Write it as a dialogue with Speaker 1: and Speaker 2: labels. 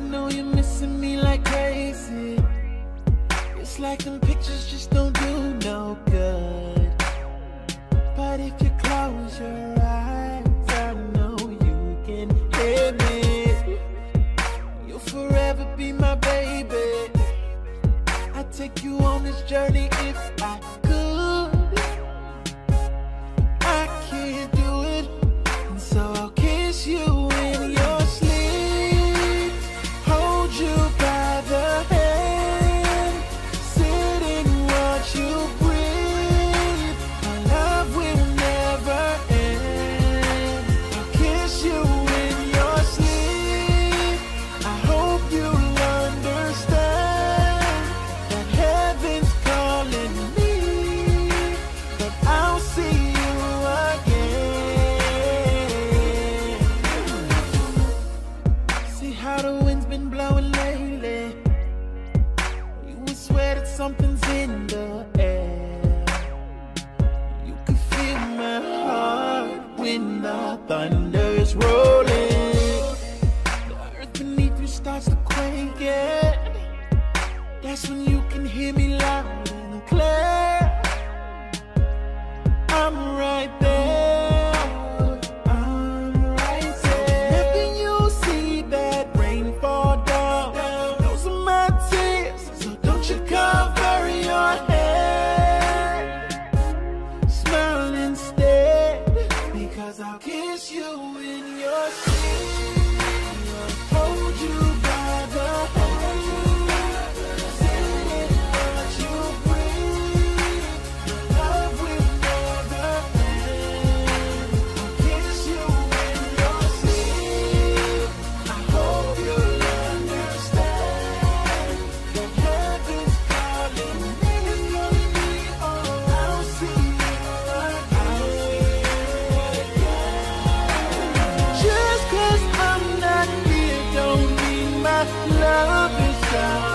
Speaker 1: know you're missing me like crazy. It's like them pictures just don't do no good. But if you close your eyes, I know you can hear me. You'll forever be my baby. I'd take you on this journey if I could. I can't do it, and so I'll kiss you in your sleep, hold you by the hand, sit and watch you breathe. Our love will never end. I'll kiss you in your sleep. I hope you'll understand that heaven's calling me, but I'll see you again. See how the wind's been blowing lately. You would swear that something's in the air. You can feel my heart when the thunder is rolling. The earth beneath you starts to quake, yeah. That's when you can hear me loud and clear. I'm right there. I'm right there. Letting you see that rain fall down. Those are my tears, so don't you cover your head. Smile instead, because I'll kiss you in your sleep. Hold you by the hand, sit and watch you breathe. Your love will never end. I'll kiss you in your sleep. I hope you'll understand that heaven's calling me. Oh, I'll see you again. Just 'cause I'm not here don't mean my love is gone.